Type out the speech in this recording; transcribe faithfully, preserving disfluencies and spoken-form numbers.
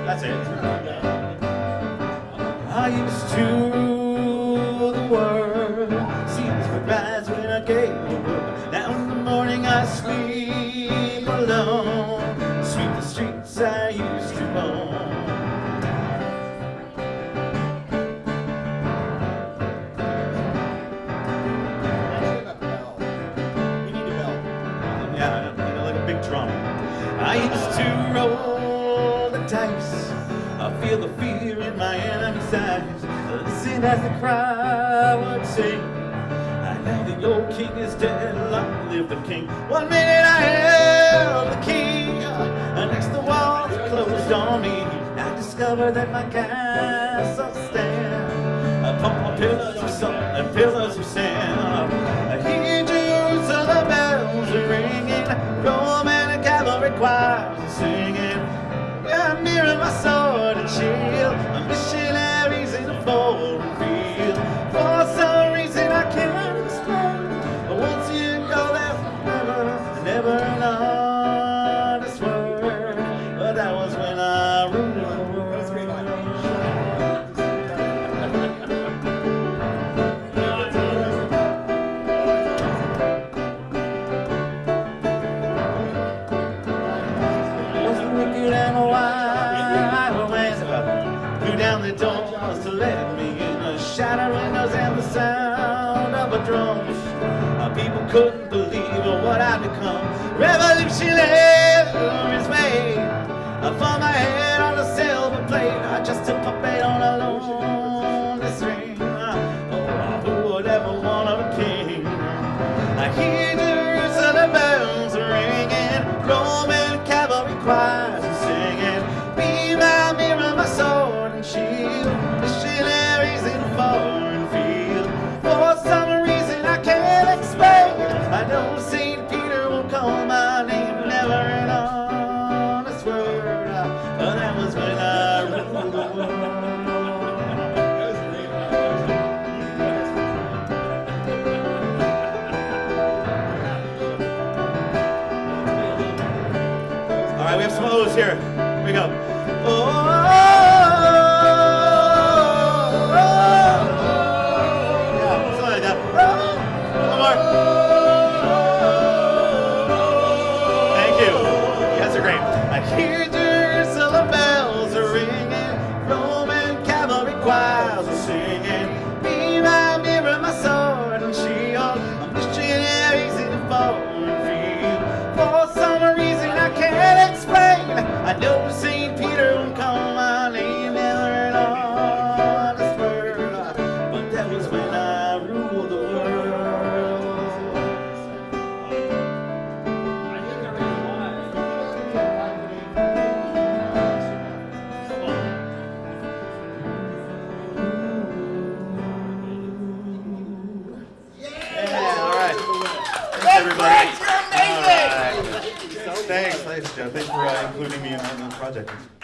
That's it. I used to rule the world. Seas would rise when I gave the word. Now in the morning I sleep alone. Sweep the streets I used to own. Yeah, you know, like a big drum. I used to roll the dice. I feel the fear in my enemy's eyes. Listen as the crowd would sing. I know the old king is dead, long live the king. One minute I held the key, and next the walls closed on me. I discovered that my castle stand upon pillars of salt and pillars of sand. I hear Jerusalem bells ringing, Roman cavalry choirs singing. I'm near my sword and shield, my missionaries in a foreign field. For some reason I can't explain, but once you go there, never, never know this word. But that was when I ruled the world. Down the doors to let me in, the shattered windows and the sound of a drum. Uh, people couldn't believe what I'd become. Revolutionaries made uh, for my head on a silver plate. I just a puppet on a lonely string. Uh, oh, who would ever want a king? I hear Jerusalem bells ringing, Roman cavalry choirs singing. Be my mirror, my sword and shield, missionaries in a foreign field. For some reason I can't explain, I know Saint Peter will call my name. Never an honest word, but that was when I ruled the world. All right, we have some O's here. Here we go. Oh, oh, oh, yeah, something like that. One more. Thank you. You guys are great. I hear Jerusalem bells are ringing, Roman cavalry choirs are singing. Be my mirror, my sword and shield, I'm missionaries in a foreign field. For some reason I can't explain, I know Saint Peter won't call my name. Never an honest word, but that was when I ruled the world. Yeah, all right. Thanks, everybody. You're amazing! All right. Thanks, thanks, Joe. Thanks for uh, including me in the project.